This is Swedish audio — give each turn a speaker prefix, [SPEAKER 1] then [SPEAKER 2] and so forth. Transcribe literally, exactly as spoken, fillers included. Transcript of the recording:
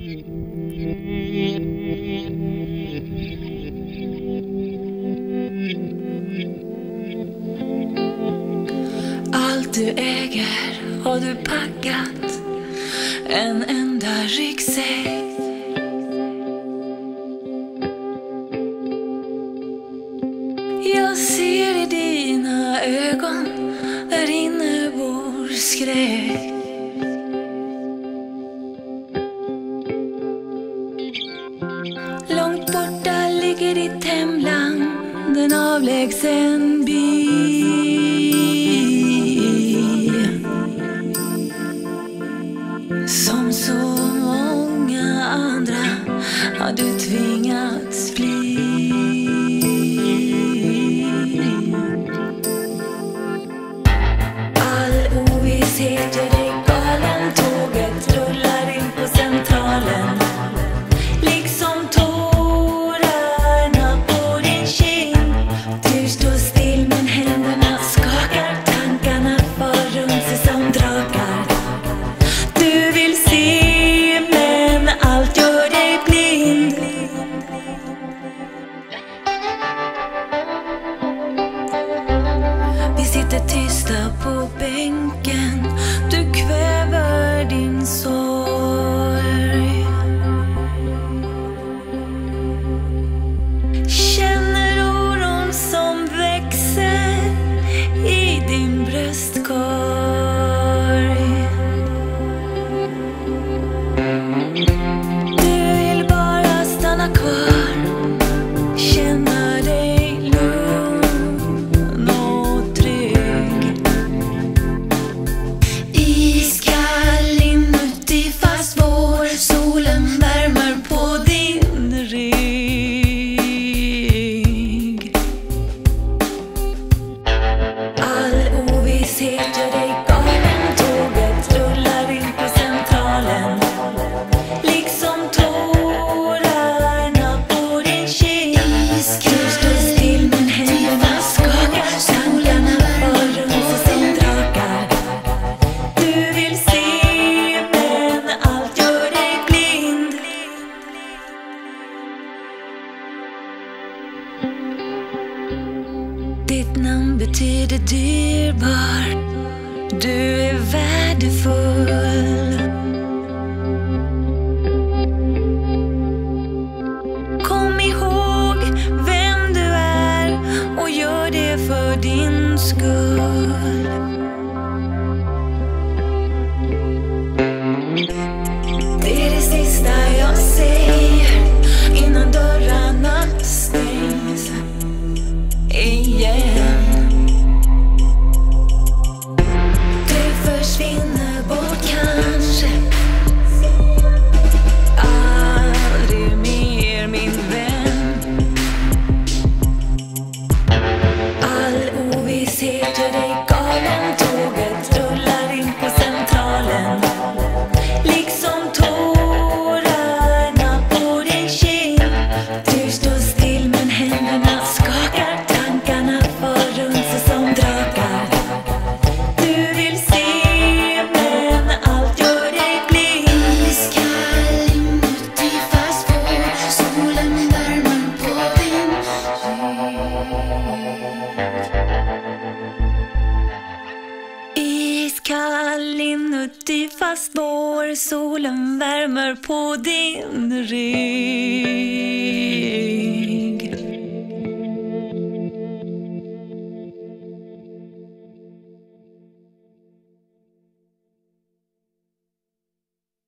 [SPEAKER 1] Allt du äger har du packat, en enda ryggsäck. Jag ser i dina ögon, där inne bor skräck. Långt borta ligger ditt hemland, en avlägsen by. Som så många andra har du tvingats fly. All ovisshet gör dig galen, tåget rullar in på centralen. Liksom tårarna på din kind. Du står still men händerna skakar, tankarna far runt sig som drakar. Du vill se men allt gör dig blind. Vi sitter tysta på bänken, du kväver din sorg. Känner oron som växer i din bröstkorg. Du vill bara stanna kvar, känna dig lugn och trygg. Iskall inuti fast vår, solen värmer på din rygg. All ovisshet gör dig galen, tåget rullar in på centralen. Liksom tårarna på din kind. Du står still men händerna skakar, tankarna far runt sig som drakar. Du vill se men allt gör dig blind. Ditt namn betyder dyrbar, du är värdefull. Kom ihåg vem du är och gör det för din skull. Det är det sista jag säger innan dörrarna stängs igen. Du försvinner bort kanske, aldrig mer min vän. All ovisshet gör dig galen, tåget rullar in på centralen. Liksom tårarna på din kind. Du står still men händerna skakar, tankarna far runt sig som drakar. Du vill se men allt gör dig blind. Iskall inuti fast vår, solen värmer på din rygg. Iskall inuti fast vår, solen värmer på din rygg.